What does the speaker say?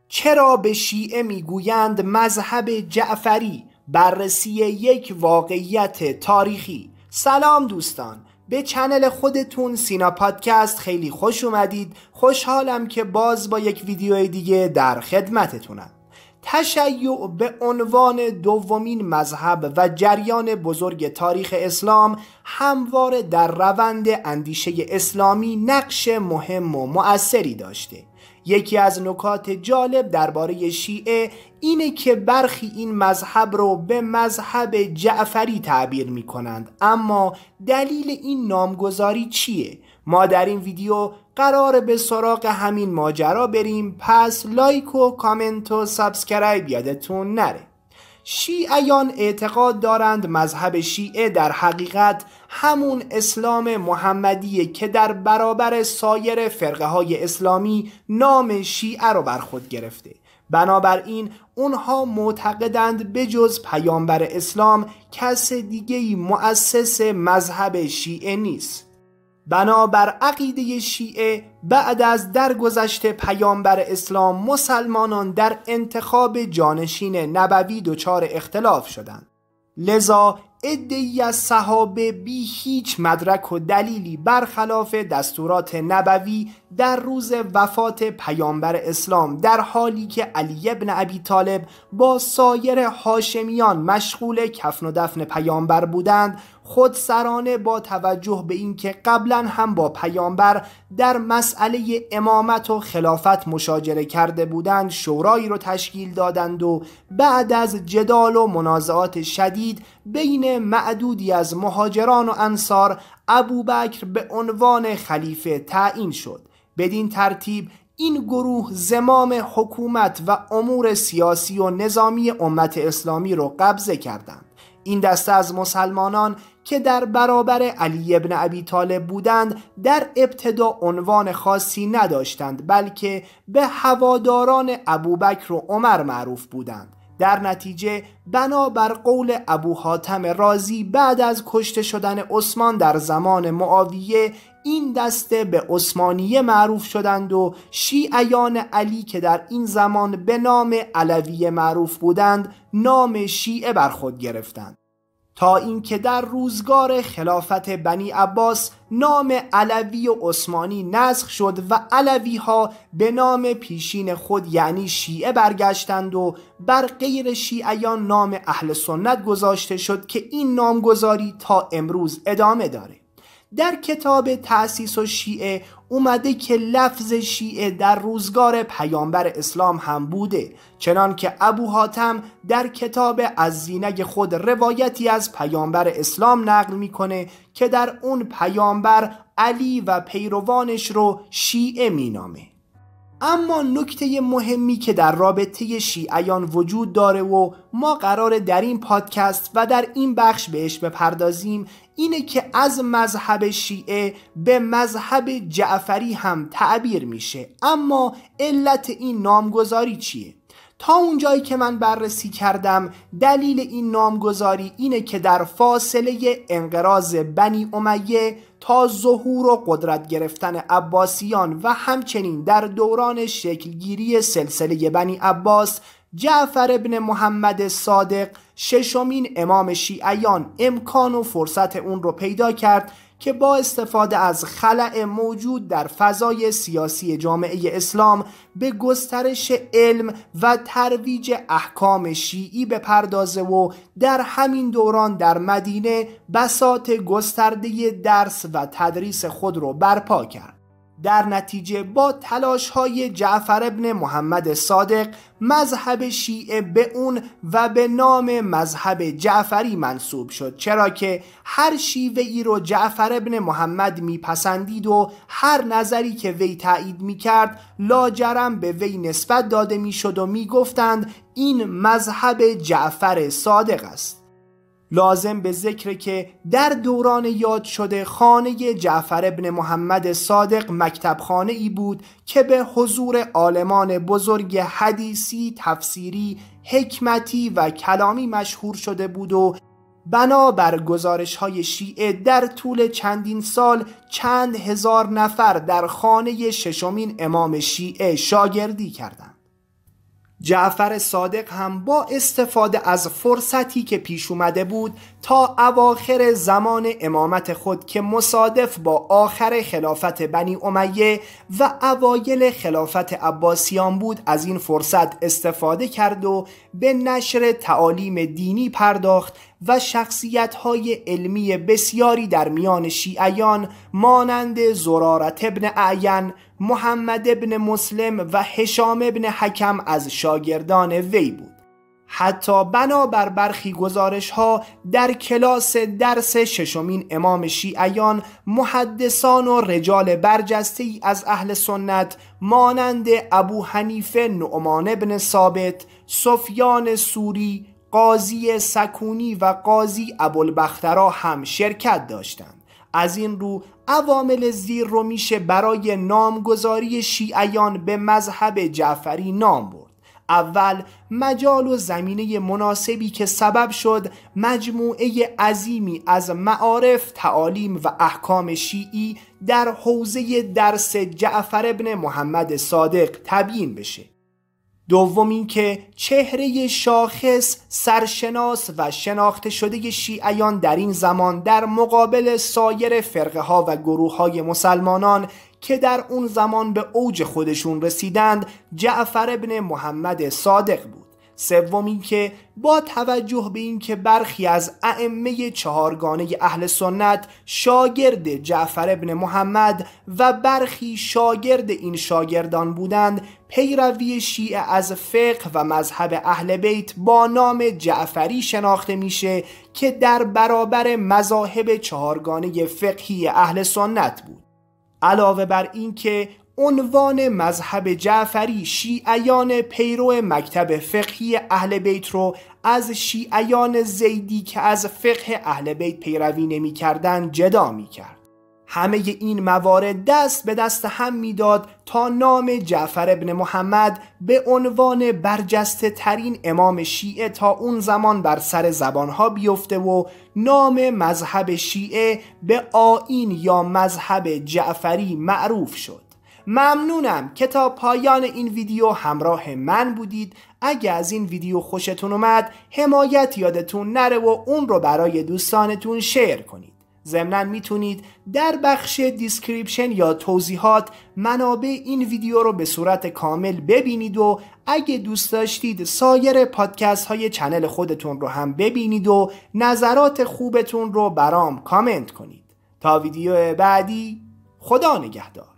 چرا به شیعه میگویند مذهب جعفری؟ بررسی یک واقعیت تاریخی. سلام دوستان، به چنل خودتون سینا پادکست خیلی خوش اومدید. خوشحالم که باز با یک ویدیو دیگه در خدمتتونم. تشیع به عنوان دومین مذهب و جریان بزرگ تاریخ اسلام همواره در روند اندیشه اسلامی نقش مهم و مؤثری داشته. یکی از نکات جالب درباره شیعه اینه که برخی این مذهب رو به مذهب جعفری تعبیر می کنند. اما دلیل این نامگذاری چیه؟ ما در این ویدیو قراره به سراغ همین ماجرا بریم، پس لایک و کامنت و سابسکرایب یادتون نره. شیعیان اعتقاد دارند مذهب شیعه در حقیقت همون اسلام محمدیه که در برابر سایر فرقه های اسلامی نام شیعه رو بر خود گرفته. بنابراین اونها معتقدند بجز پیامبر اسلام کس دیگه‌ای مؤسس مذهب شیعه نیست. بنابر عقیده شیعه بعد از درگذشت پیامبر اسلام مسلمانان در انتخاب جانشین نبوی دچار اختلاف شدند. لذا عده‌ای از صحابه بی هیچ مدرک و دلیلی برخلاف دستورات نبوی در روز وفات پیامبر اسلام، در حالی که علی ابن ابی طالب با سایر هاشمیان مشغول کفن و دفن پیامبر بودند، خودسرانه با توجه به اینکه قبلا هم با پیامبر در مسئله امامت و خلافت مشاجره کرده بودند شورایی رو تشکیل دادند و بعد از جدال و منازعات شدید بین معدودی از مهاجران و انصار ابوبکر به عنوان خلیفه تعیین شد. بدین ترتیب این گروه زمام حکومت و امور سیاسی و نظامی امت اسلامی رو قبضه کردند. این دسته از مسلمانان که در برابر علی ابن ابی طالب بودند در ابتدا عنوان خاصی نداشتند، بلکه به هواداران ابوبکر و عمر معروف بودند. در نتیجه بنابر قول ابو حاتم رازی بعد از کشته شدن عثمان در زمان معاویه این دسته به عثمانیه معروف شدند و شیعیان علی که در این زمان به نام علویه معروف بودند نام شیعه بر خود گرفتند، تا اینکه در روزگار خلافت بنی عباس نام علوی و عثمانی نسخ شد و علوی ها به نام پیشین خود یعنی شیعه برگشتند و بر غیر شیعیان نام اهل سنت گذاشته شد که این نامگذاری تا امروز ادامه داره. در کتاب تأسیس الشیعه اومده که لفظ شیعه در روزگار پیامبر اسلام هم بوده، چنان که ابو حاتم در کتاب از زینگ خود روایتی از پیامبر اسلام نقل میکنه که در اون پیامبر علی و پیروانش رو شیعه مینامه. اما نکته مهمی که در رابطه شیعیان وجود داره و ما قراره در این پادکست و در این بخش بهش بپردازیم اینه که از مذهب شیعه به مذهب جعفری هم تعبیر میشه. اما علت این نامگذاری چیه؟ تا اونجایی که من بررسی کردم دلیل این نامگذاری اینه که در فاصله انقراض بنی امیه تا ظهور و قدرت گرفتن عباسیان و همچنین در دوران شکلگیری سلسله بنی عباس جعفر ابن محمد صادق ششمین امام شیعیان امکان و فرصت اون رو پیدا کرد که با استفاده از خلأ موجود در فضای سیاسی جامعه اسلام به گسترش علم و ترویج احکام شیعی بپردازه و در همین دوران در مدینه بساط گسترده درس و تدریس خود رو برپا کرد. در نتیجه با تلاش‌های جعفر ابن محمد صادق مذهب شیعه به اون و به نام مذهب جعفری منسوب شد، چرا که هر شیوه ای رو جعفر ابن محمد میپسندید و هر نظری که وی تایید میکرد لاجرم به وی نسبت داده میشد و میگفتند این مذهب جعفر صادق است. لازم به ذکر که در دوران یاد شده خانه جعفر ابن محمد صادق مکتب خانه ای بود که به حضور عالمان بزرگ حدیثی، تفسیری، حکمتی و کلامی مشهور شده بود و بنابر گزارش های شیعه در طول چندین سال چند هزار نفر در خانه ششمین امام شیعه شاگردی کردند. جعفر صادق هم با استفاده از فرصتی که پیش اومده بود تا اواخر زمان امامت خود که مصادف با آخر خلافت بنی امیه و اوایل خلافت عباسیان بود از این فرصت استفاده کرد و به نشر تعالیم دینی پرداخت و شخصیت‌های علمی بسیاری در میان شیعیان مانند زرارت ابن اعین، محمد ابن مسلم و هشام ابن حکم از شاگردان وی بود. حتی بنابر برخی گزارش‌ها در کلاس درس ششمین امام شیعیان محدثان و رجال برجسته‌ای از اهل سنت مانند ابو حنیفه نعمان ابن ثابت، سفیان ثوری، قاضی سکونی و قاضی ابوالبخترا هم شرکت داشتند. از این رو عوامل زیر رو میشه برای نامگذاری شیعیان به مذهب جعفری نام برد. اول، مجال و زمینه مناسبی که سبب شد مجموعه عظیمی از معارف، تعالیم و احکام شیعی در حوزه درس جعفر ابن محمد صادق تبیین بشه. دوم این که چهره شاخص، سرشناس و شناخته شده شیعیان در این زمان در مقابل سایر فرقه ها و گروه های مسلمانان که در اون زمان به اوج خودشون رسیدند جعفر ابن محمد صادق بود. سوم این که با توجه به این که برخی از ائمه چهارگانه اهل سنت شاگرد جعفر ابن محمد و برخی شاگرد این شاگردان بودند، پیروی شیعه از فقه و مذهب اهل بیت با نام جعفری شناخته میشه که در برابر مذاهب چهارگانه فقهی اهل سنت بود. علاوه بر این که عنوان مذهب جعفری شیعیان پیرو مکتب فقهی اهل بیت رو از شیعیان زیدی که از فقه اهل بیت پیروی نمی کردن جدا می کرد. همه این موارد دست به دست هم میداد تا نام جعفر ابن محمد به عنوان برجسته ترین امام شیعه تا اون زمان بر سر زبانها بیفته و نام مذهب شیعه به آیین یا مذهب جعفری معروف شد. ممنونم که تا پایان این ویدیو همراه من بودید. اگه از این ویدیو خوشتون اومد حمایت یادتون نره و اون رو برای دوستانتون شیر کنید. ضمناً میتونید در بخش دیسکریپشن یا توضیحات منابع این ویدیو رو به صورت کامل ببینید و اگه دوست داشتید سایر پادکست های چنل خودتون رو هم ببینید و نظرات خوبتون رو برام کامنت کنید. تا ویدیو بعدی، خدا نگهدار.